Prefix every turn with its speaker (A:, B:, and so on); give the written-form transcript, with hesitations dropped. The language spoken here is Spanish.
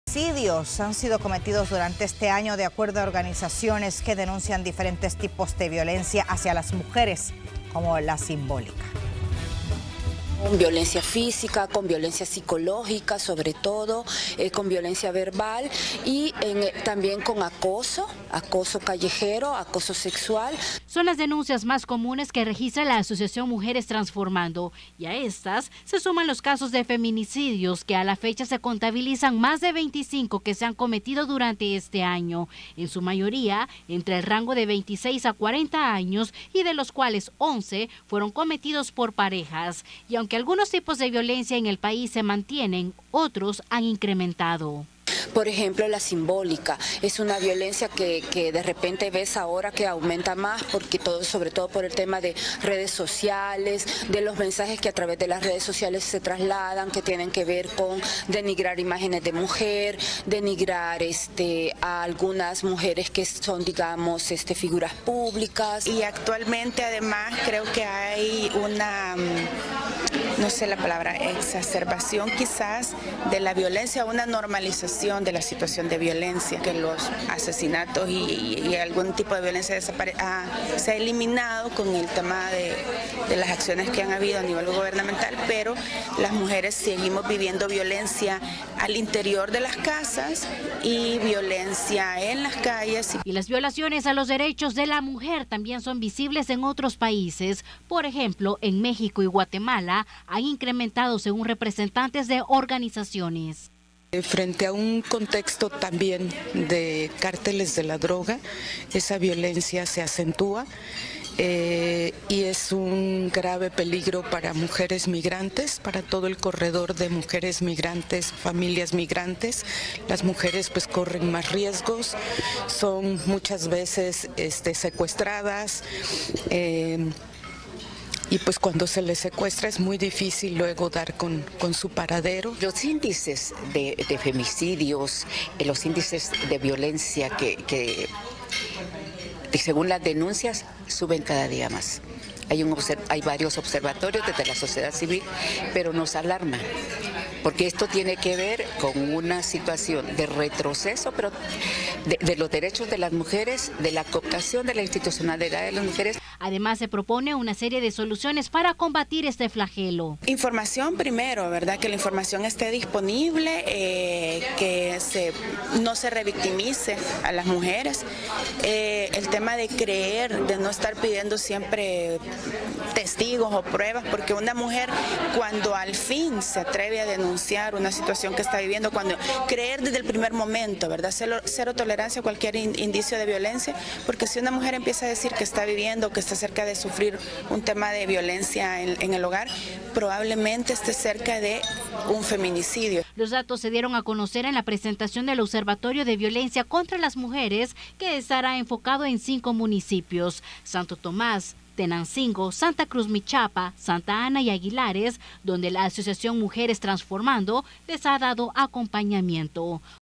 A: Feminicidios han sido cometidos durante este año de acuerdo a organizaciones que denuncian diferentes tipos de violencia hacia las mujeres, como la simbólica.
B: Con violencia física, con violencia psicológica, sobre todo, con violencia verbal y también con acoso callejero, acoso sexual.
C: Son las denuncias más comunes que registra la Asociación Mujeres Transformando, y a estas se suman los casos de feminicidios que a la fecha se contabilizan más de 25 que se han cometido durante este año, en su mayoría entre el rango de 26 a 40 años y de los cuales 11 fueron cometidos por parejas. Y aunque algunos tipos de violencia en el país se mantienen, otros han incrementado.
B: Por ejemplo, la simbólica es una violencia que de repente ves ahora que aumenta más, porque sobre todo por el tema de redes sociales, de los mensajes que a través de las redes sociales se trasladan, que tienen que ver con denigrar imágenes de mujer, denigrar a algunas mujeres que son, digamos, figuras públicas.
D: Y actualmente además creo que hay una, no sé la palabra, exacerbación quizás de la violencia, una normalización de la situación de violencia, que los asesinatos y algún tipo de violencia se ha eliminado con el tema de las acciones que han habido a nivel gubernamental, pero las mujeres seguimos viviendo violencia al interior de las casas y violencia en las calles.
C: Y las violaciones a los derechos de la mujer también son visibles en otros países. Por ejemplo, en México y Guatemala han incrementado según representantes de organizaciones.
E: Frente a un contexto también de cárteles de la droga, esa violencia se acentúa y es un grave peligro para mujeres migrantes, para todo el corredor de mujeres migrantes, familias migrantes. Las mujeres pues corren más riesgos, son muchas veces secuestradas. Y pues cuando se les secuestra es muy difícil luego dar con su paradero.
F: Los índices de femicidios, los índices de violencia que según las denuncias suben cada día más. Hay varios observatorios desde la sociedad civil, pero nos alarma, porque esto tiene que ver con una situación de retroceso, pero de los derechos de las mujeres, de la cooptación de la institucionalidad de las mujeres.
C: Además, se propone una serie de soluciones para combatir este flagelo.
D: Información primero, ¿verdad? Que la información esté disponible, que no se revictimice a las mujeres. El tema de creer, de no estar pidiendo siempre testigos o pruebas, porque una mujer cuando al fin se atreve a denunciar una situación que está viviendo, cuando creer desde el primer momento, ¿verdad? Cero tolerancia a cualquier indicio de violencia, porque si una mujer empieza a decir que está viviendo, que está cerca de sufrir un tema de violencia en el hogar, probablemente esté cerca de un feminicidio.
C: Los datos se dieron a conocer en la presentación del Observatorio de Violencia contra las Mujeres, que estará enfocado en 5 municipios: Santo Tomás, Tenancingo, Santa Cruz Michapa, Santa Ana y Aguilares, donde la Asociación Mujeres Transformando les ha dado acompañamiento.